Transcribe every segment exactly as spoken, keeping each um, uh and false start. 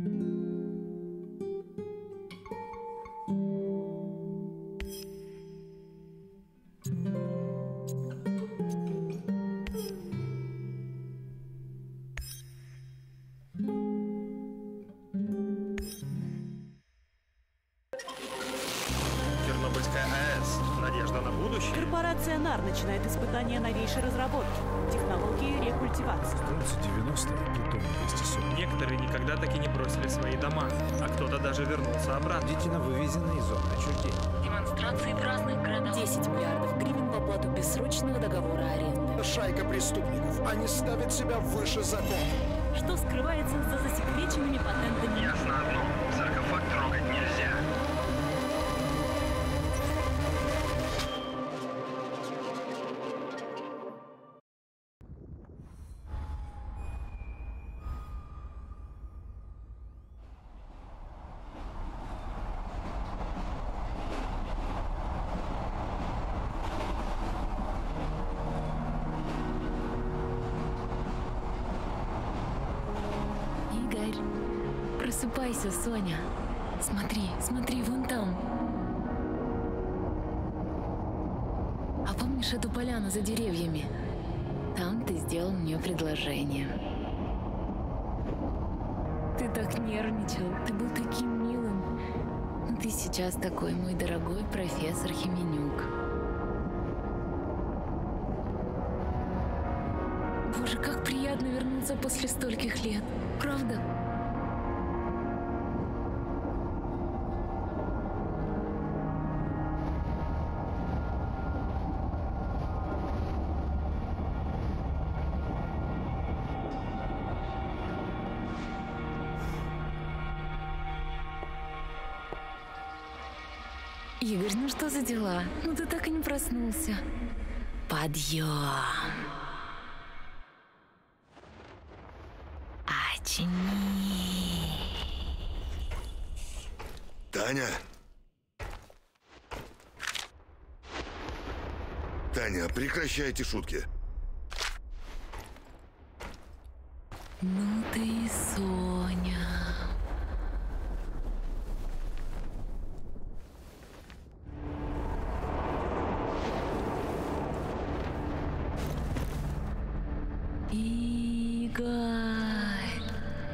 Чернобыльская АЭС. Надежда на будущее. Корпорация НАР начинает испытания новейшей разработки. Технологии рекультивации. В конце девяностых Плутоний двести сорок. Некоторые никогда так и не бросили свои дома, а кто-то даже вернулся обратно. Детина вывезена из зоны отчуждения. Демонстрации в разных городах. десять миллиардов гривен в оплату бессрочного договора аренды. Шайка преступников. Они ставят себя выше закона. Что скрывается за засекреченными патентами? Ясно одно. Саркофаг трогать нельзя. Просыпайся, Соня. Смотри, смотри, вон там. А помнишь эту поляну за деревьями? Там ты сделал мне предложение. Ты так нервничал, ты был таким милым. Но ты сейчас такой, мой дорогой профессор Хименюк. Боже, как приятно вернуться после стольких лет, правда? Игорь, ну что за дела? Ну ты так и не проснулся. Подъем. Очни. Таня? Таня, прекращайте шутки. Ну ты и Соня. Игорь.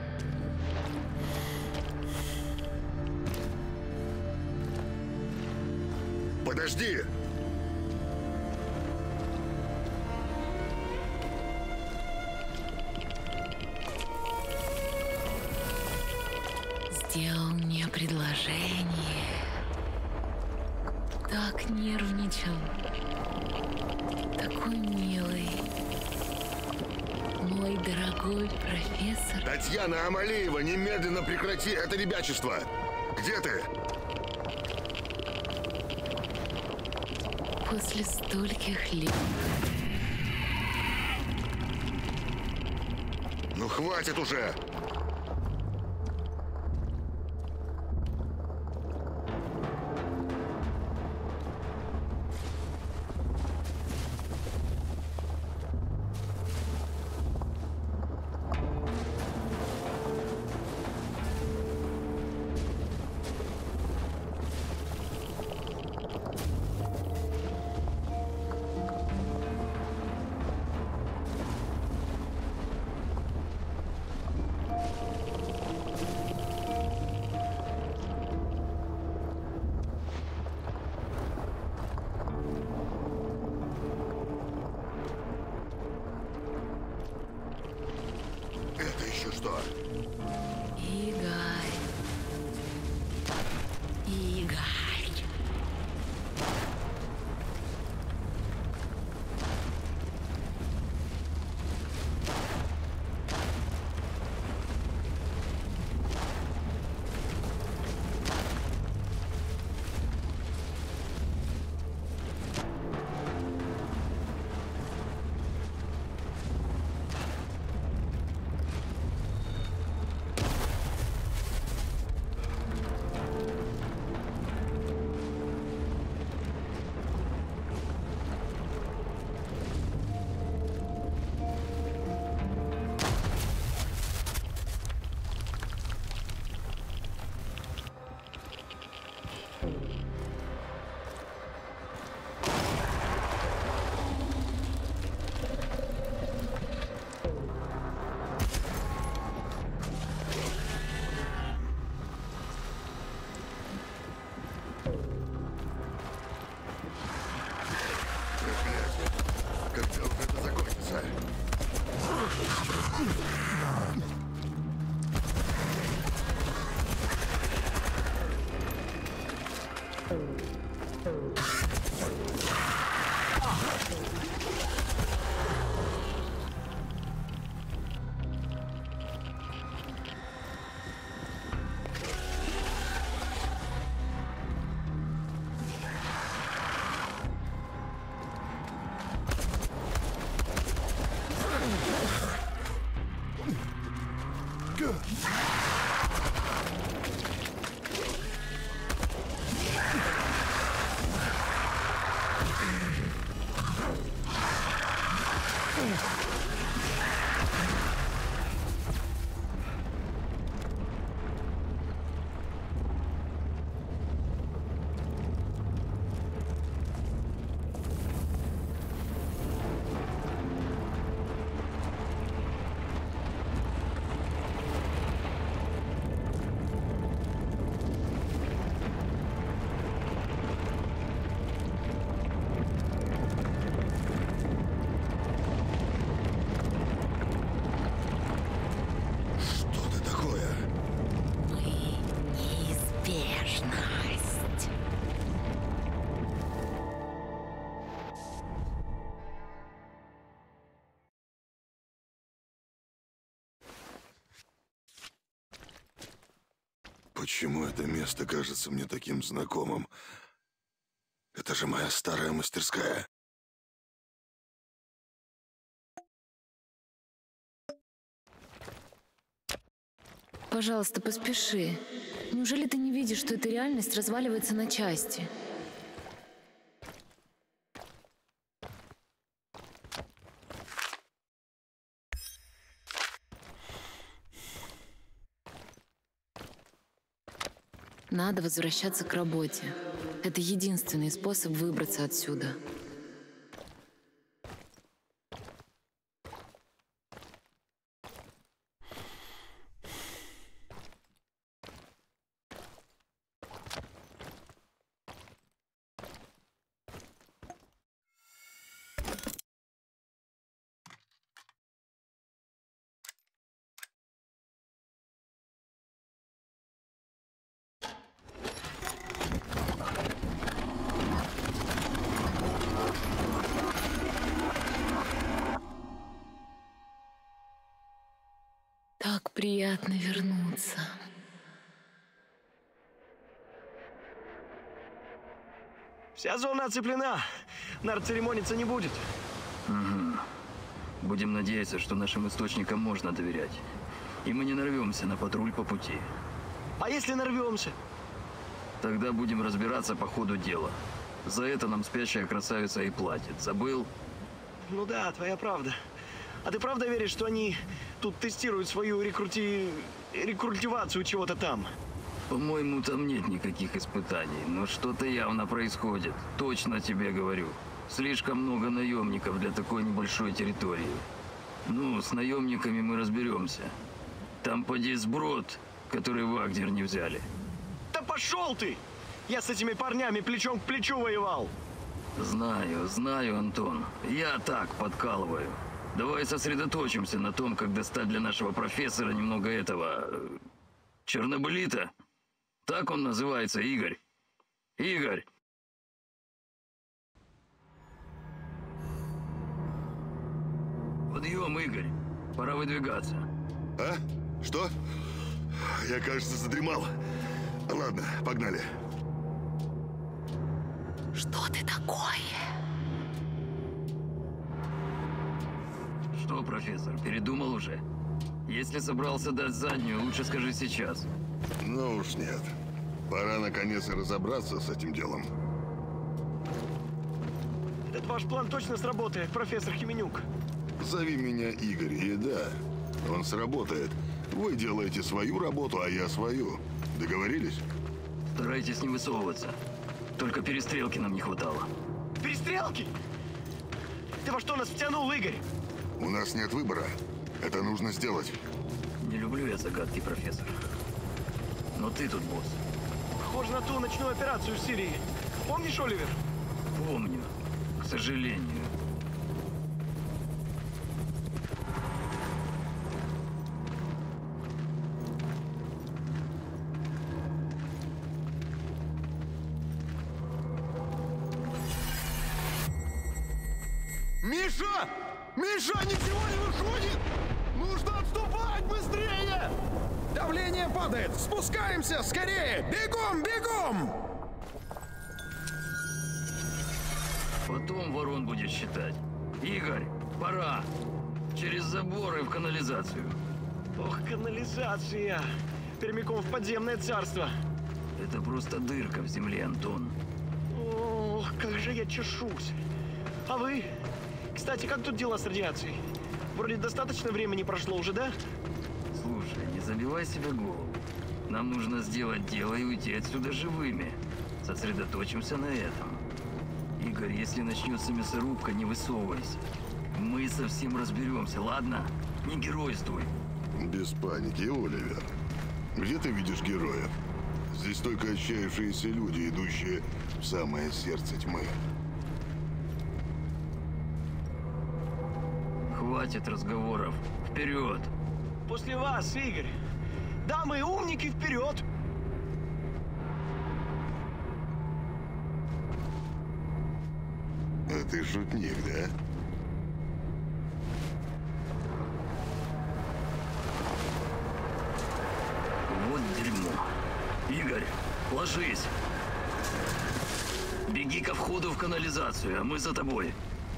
Подожди! Сделал мне предложение. Так нервничал. Такой милый. Мой дорогой профессор. Татьяна Амалеева, немедленно прекрати это ребячество! Где ты? После стольких лет. Ну хватит уже! Когда уже это закончится? Почему это место кажется мне таким знакомым? Это же моя старая мастерская. Пожалуйста, поспеши. Неужели ты не видишь, что эта реальность разваливается на части? Надо возвращаться к работе. Это единственный способ выбраться отсюда. Так приятно вернуться. Вся зона оцеплена. Нар церемониться не будет. Угу. Будем надеяться, что нашим источникам можно доверять. И мы не нарвемся на патруль по пути. А если нарвемся? Тогда будем разбираться по ходу дела. За это нам спящая красавица и платит. Забыл? Ну да, твоя правда. А ты правда веришь, что они тут тестируют свою рекрути... рекультивацию чего-то там? По-моему, там нет никаких испытаний, но что-то явно происходит. Точно тебе говорю. Слишком много наемников для такой небольшой территории. Ну, с наемниками мы разберемся. Там поди сброд, который Вагнер не взяли. Да пошел ты! Я с этими парнями плечом к плечу воевал. Знаю, знаю, Антон. Я так подкалываю. Давай сосредоточимся на том, как достать для нашего профессора немного этого... чернобылита. Так он называется, Игорь. Игорь! Подъем, Игорь. Пора выдвигаться. А? Что? Я, кажется, задремал. Ладно, погнали. Что ты такое? Что, профессор, передумал уже? Если собрался дать заднюю, лучше скажи сейчас. Ну уж нет. Пора наконец разобраться с этим делом. Этот ваш план точно сработает, профессор Хименюк. Зови меня Игорь, и да, он сработает. Вы делаете свою работу, а я свою. Договорились? Старайтесь не высовываться. Только перестрелки нам не хватало. Перестрелки? Ты во что нас втянул, Игорь? У нас нет выбора. Это нужно сделать. Не люблю я загадки, профессор. Но ты тут босс. Похоже на ту ночную операцию в Сирии. Помнишь, Оливер? Помню. К сожалению. Миша! Миша, ничего не выходит! Нужно отступать быстрее! Давление падает! Спускаемся! Скорее! Бегом, бегом! Потом ворон будет считать. Игорь, пора. Через заборы в канализацию. Ох, канализация. Прямиком в подземное царство. Это просто дырка в земле, Антон. Ох, как же я чешусь. А вы? Кстати, как тут дела с радиацией? Вроде достаточно времени прошло уже, да? Слушай, не забивай себе голову. Нам нужно сделать дело и уйти отсюда живыми. Сосредоточимся на этом. Игорь, если начнется мясорубка, не высовывайся. Мы совсем разберемся, ладно? Не геройствуй. Без паники, Оливер. Где ты видишь героев? Здесь только отчаявшиеся люди, идущие в самое сердце тьмы. Хватит разговоров. Вперед! После вас, Игорь. Дамы и умники, вперед! А ты шутник, да? Вот дерьмо. Игорь, ложись. Беги ко входу в канализацию, а мы за тобой.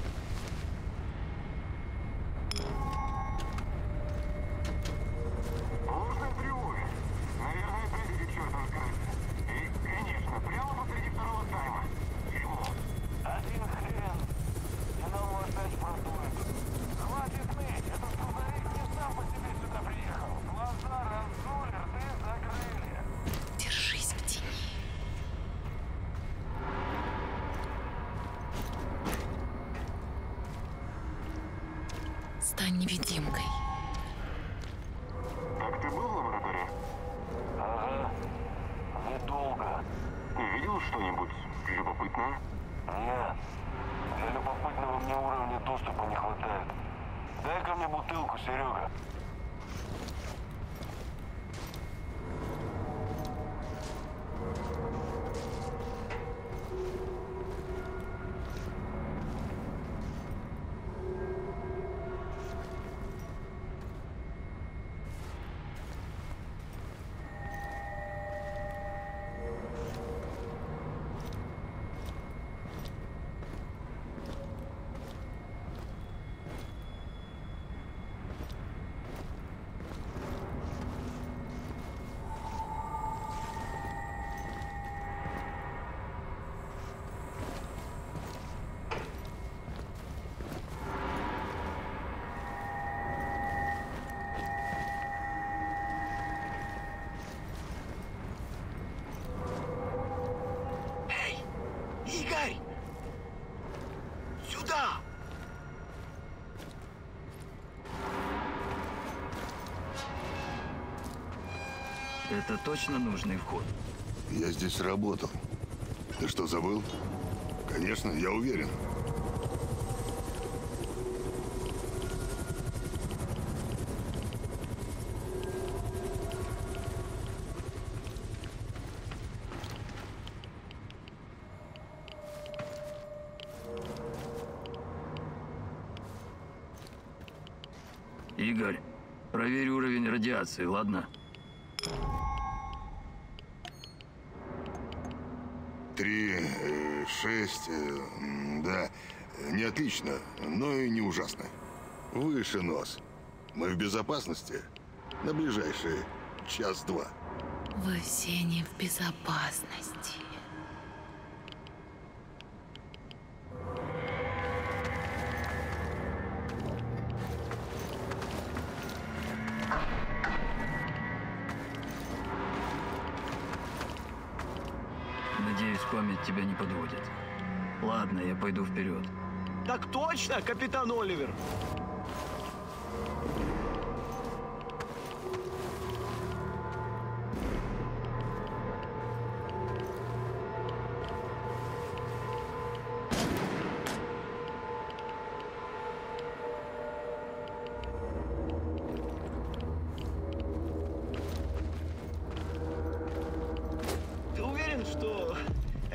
Держись в тени. Стань невидимкой. Так ты был в лаборатории? Ага. Недолго. Ты видел что-нибудь любопытное? Нет. Для любопытного мне уровня доступа не хватает. Дай-ка мне бутылку, Серега. Игорь! Сюда! Это точно нужный вход? Я здесь работал. Ты что, забыл? Конечно, я уверен. Игорь, проверь уровень радиации, ладно? Три, э, шесть, э, да, не отлично, но и не ужасно. Выше нос. Мы в безопасности на ближайшие час-два. Вы все не в безопасности. Надеюсь, память тебя не подводит. Ладно, я пойду вперед. Так точно, капитан Оливер.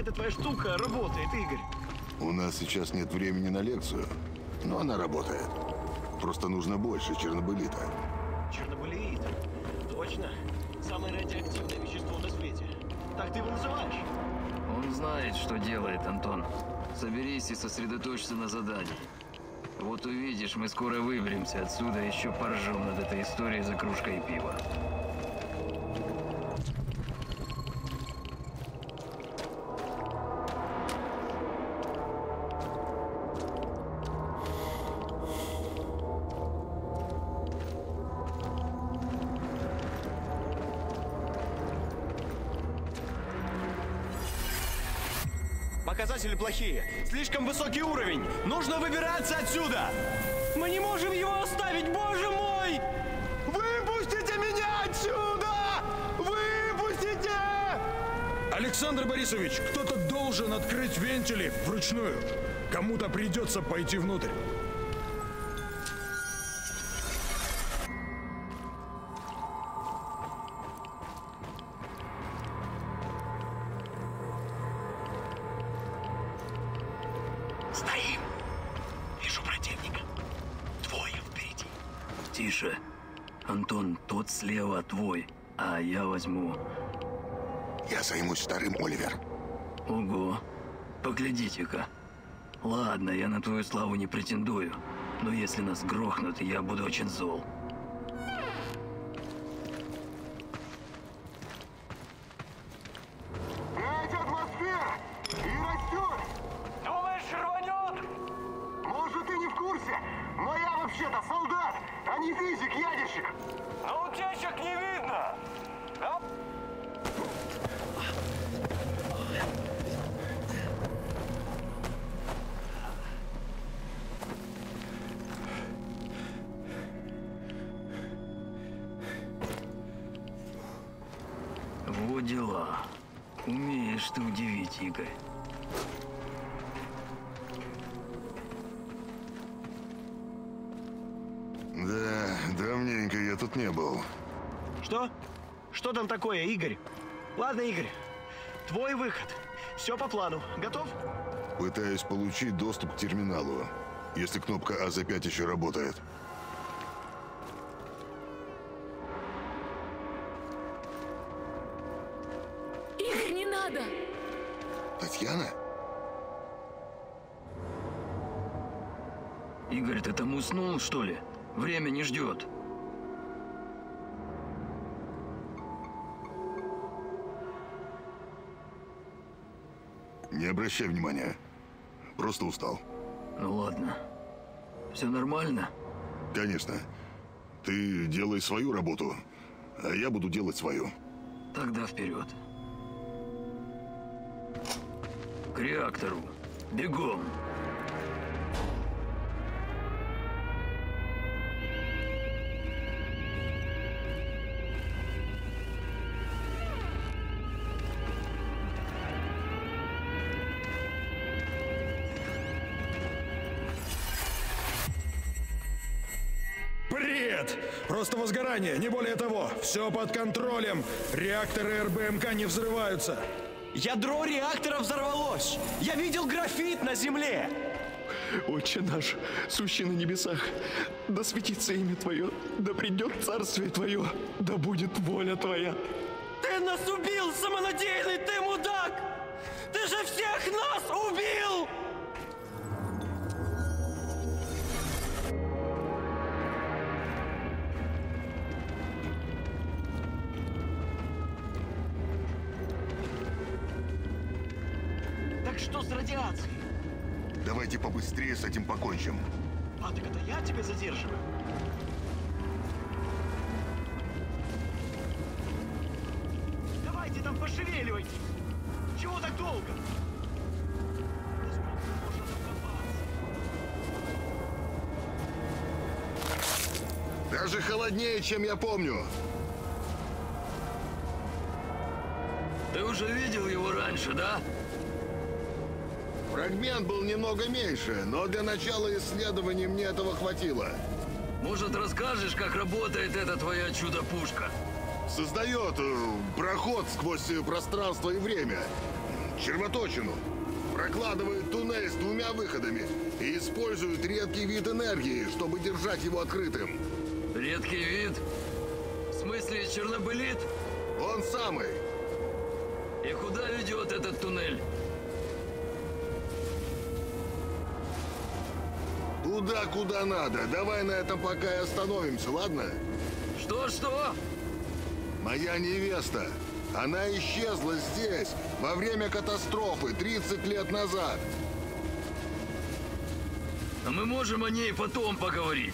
эта твоя штука работает, Игорь? У нас сейчас нет времени на лекцию, но она работает. Просто нужно больше чернобылита. Чернобылит? Точно. Самое радиоактивное вещество на свете. Так ты его называешь? Он знает, что делает, Антон. Соберись и сосредоточься на задании. Вот увидишь, мы скоро выберемся отсюда, еще поржем над этой историей за кружкой пива. Показатели плохие. Слишком высокий уровень. Нужно выбираться отсюда. Мы не можем его оставить, боже мой! Выпустите меня отсюда! Выпустите! Александр Борисович, кто-то должен открыть вентили вручную. Кому-то придется пойти внутрь. Стоим. Вижу противника. Двое впереди. Тише. Антон, тот слева твой, а я возьму... Я займусь вторым, Оливер. Ого. Поглядите-ка. Ладно, я на твою славу не претендую, но если нас грохнут, я буду очень зол. Эта атмосфера и растет. Думаешь, рванет? Может, ты не в курсе, но я вообще-то солдат, а не физик-ядерщик. Но утечек не видно. Да? Вот дела. Умеешь ты удивить, Игорь. Да, давненько я тут не был. Что? Что там такое, Игорь? Ладно, Игорь. Твой выход. Все по плану. Готов? Пытаюсь получить доступ к терминалу, если кнопка А зэ пять еще работает. Игорь, не надо! Татьяна? Игорь, ты там уснул, что ли? Время не ждет. Не обращай внимания. Просто устал. Ну ладно. Все нормально? Конечно. Ты делай свою работу, а я буду делать свою. Тогда вперед. К реактору. Бегом. Бред! Просто возгорание, не более того. Все под контролем. Реакторы эр бэ эм ка не взрываются. Ядро реактора взорвалось. Я видел графит на земле. Отче наш, сущий на небесах, да светится имя Твое, да придет царствие Твое, да будет воля Твоя. Ты нас убил, самонадеянный ты мудак! Ты же всех нас убил! Так что с радиацией? Давайте побыстрее с этим покончим. А, так это я тебя задерживаю? Давайте там пошевеливайтесь! Чего так долго? Даже холоднее, чем я помню. Ты уже видел его раньше, да? Фрагмент был немного меньше, но для начала исследований мне этого хватило. Может, расскажешь, как работает эта твоя чудо-пушка? Создает э, проход сквозь э, пространство и время. червоточину. Прокладывают туннель с двумя выходами и используют редкий вид энергии, чтобы держать его открытым. Редкий вид? В смысле чернобылит? Он самый. И куда ведет этот туннель? Туда, куда надо. Давай на этом пока и остановимся, ладно? Что-что? Моя невеста. Она исчезла здесь во время катастрофы тридцать лет назад. А мы можем о ней потом поговорить.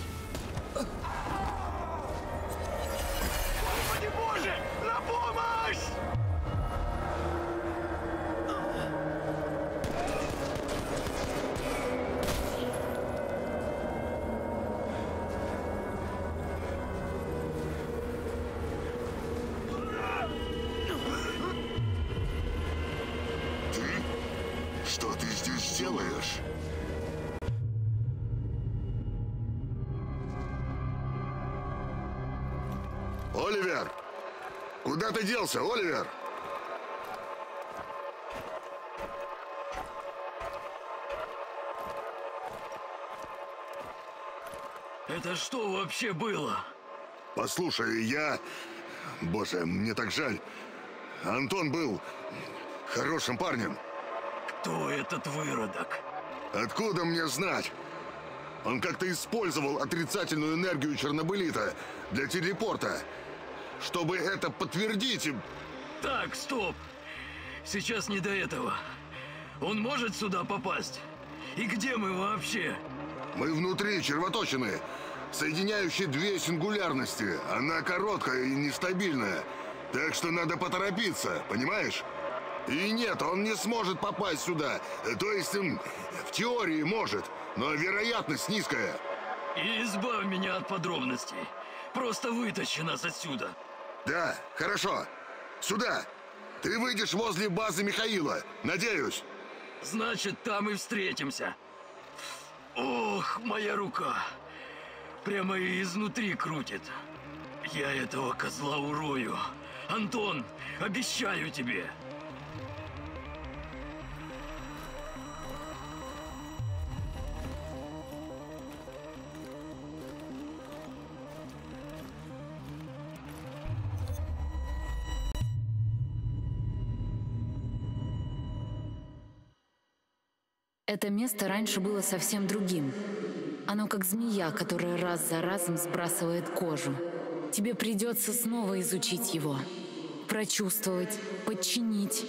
Господи Боже, на помощь! Что ты здесь делаешь? Оливер! Куда ты делся, Оливер? Это что вообще было? Послушай, я... Боже, мне так жаль. Антон был хорошим парнем. Кто этот выродок? Откуда мне знать? Он как-то использовал отрицательную энергию чернобылита для телепорта. Чтобы это подтвердить... Так, стоп. Сейчас не до этого. Он может сюда попасть? И где мы вообще? Мы внутри червоточины, соединяющей две сингулярности. Она короткая и нестабильная. Так что надо поторопиться, понимаешь? И нет, он не сможет попасть сюда. То есть, в теории может, но вероятность низкая. И избавь меня от подробностей. Просто вытащи нас отсюда. Да, хорошо. Сюда. Ты выйдешь возле базы Михаила, надеюсь. Значит, там и встретимся. Ох, моя рука. Прямо и изнутри крутит. Я этого козла урою. Антон, обещаю тебе. Это место раньше было совсем другим. Оно как змея, которая раз за разом сбрасывает кожу. Тебе придется снова изучить его, прочувствовать, подчинить.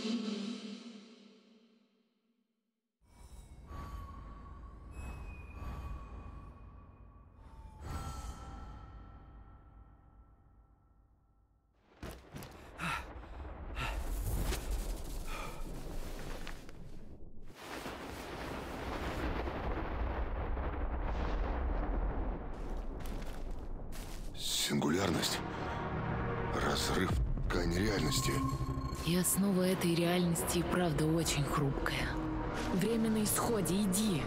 Сингулярность. Разрыв ткани реальности. И основа этой реальности и правда очень хрупкая. Время на исходе, иди.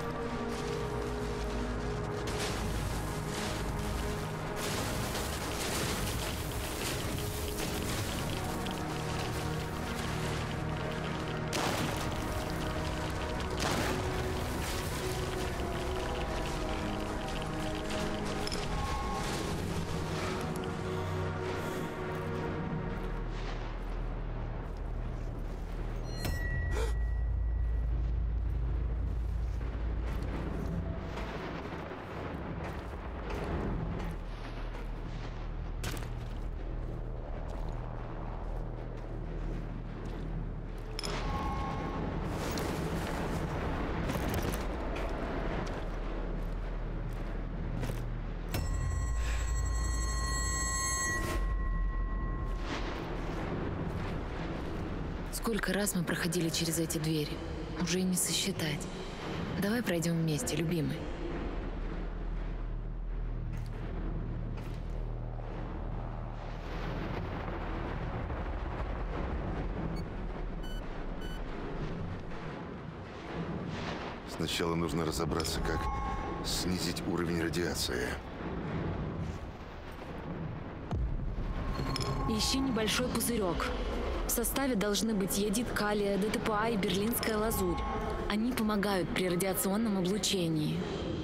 Сколько раз мы проходили через эти двери? Уже и не сосчитать. Давай пройдем вместе, любимый. Сначала нужно разобраться, как снизить уровень радиации. Ищи небольшой пузырек. В составе должны быть йодид калия, ДТПА и берлинская лазурь. Они помогают при радиационном облучении.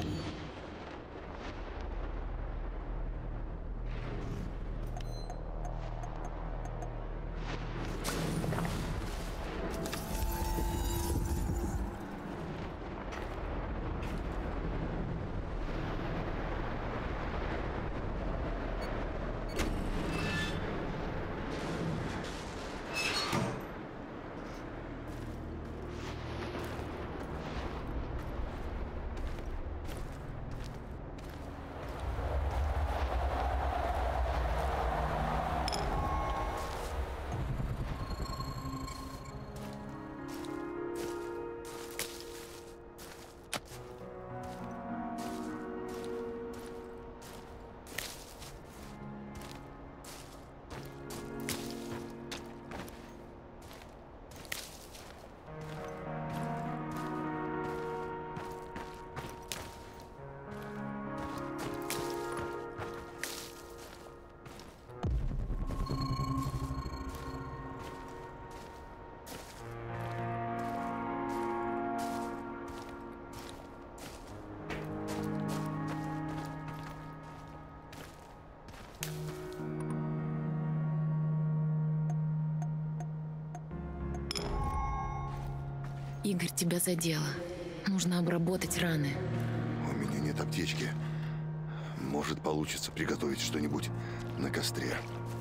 Игорь тебя задело. Нужно обработать раны. У меня нет аптечки. Может, получится приготовить что-нибудь на костре.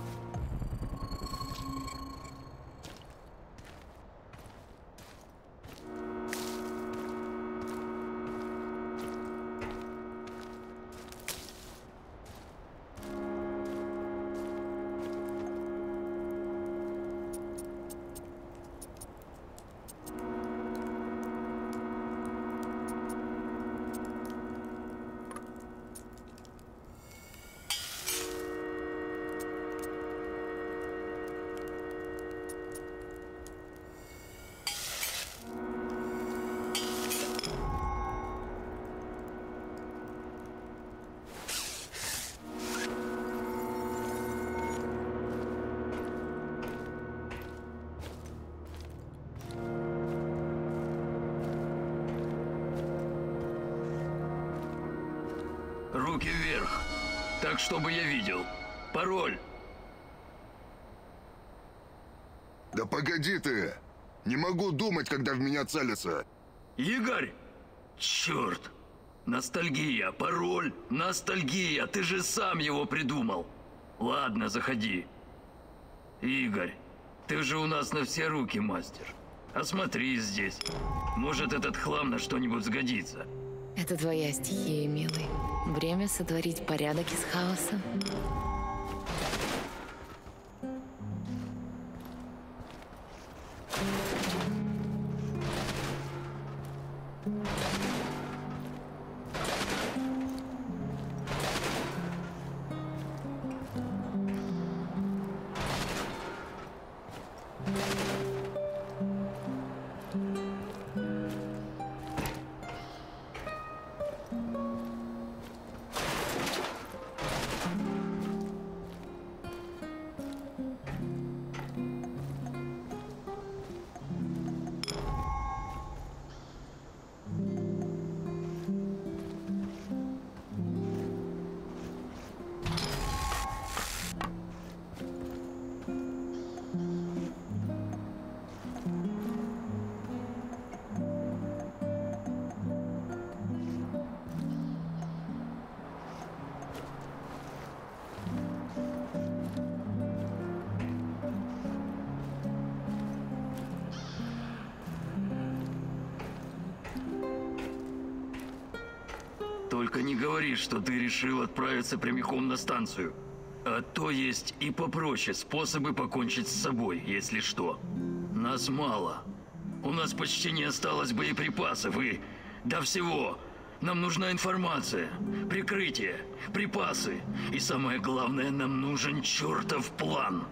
Руки вверх. Так, чтобы я видел. Пароль. Да погоди ты! Не могу думать, когда в меня целятся. Игорь! Черт! Ностальгия, пароль, ностальгия. Ты же сам его придумал. Ладно, заходи. Игорь, ты же у нас на все руки мастер. Осмотри здесь. Может, этот хлам на что-нибудь сгодится. Это твоя стихия, милый. Время сотворить порядок из хаоса. Только не говори, что ты решил отправиться прямиком на станцию. А то есть и попроще способы покончить с собой, если что. Нас мало. У нас почти не осталось боеприпасов и... до всего. Нам нужна информация, прикрытие, припасы. И самое главное, нам нужен чертов план.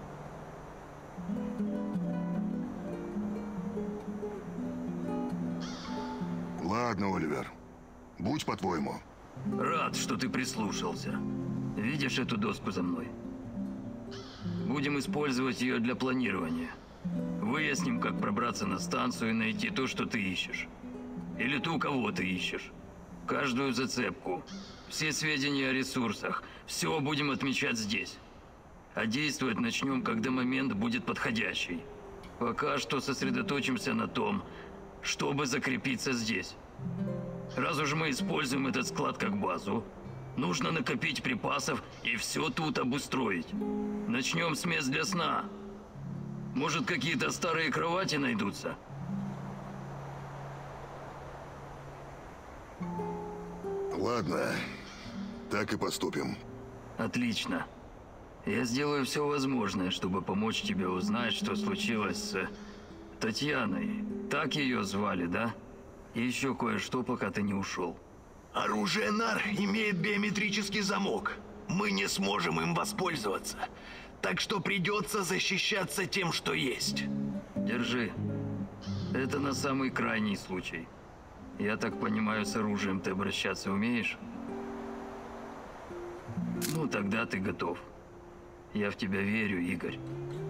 Ладно, Оливер. Будь по-твоему. Рад, что ты прислушался. Видишь эту доску за мной? Будем использовать ее для планирования. Выясним, как пробраться на станцию и найти то, что ты ищешь. Или ту, кого ты ищешь. Каждую зацепку, все сведения о ресурсах, все будем отмечать здесь. А действовать начнем, когда момент будет подходящий. Пока что сосредоточимся на том, чтобы закрепиться здесь. Раз уж мы используем этот склад как базу, нужно накопить припасов и все тут обустроить. Начнем с мест для сна. Может, какие-то старые кровати найдутся? Ладно, так и поступим. Отлично. Я сделаю все возможное, чтобы помочь тебе узнать, что случилось с Татьяной. Так ее звали, да? И еще кое-что, пока ты не ушел. Оружие НАР имеет биометрический замок. Мы не сможем им воспользоваться. Так что придется защищаться тем, что есть. Держи. Это на самый крайний случай. Я так понимаю, с оружием ты обращаться умеешь? Ну, тогда ты готов. Я в тебя верю, Игорь.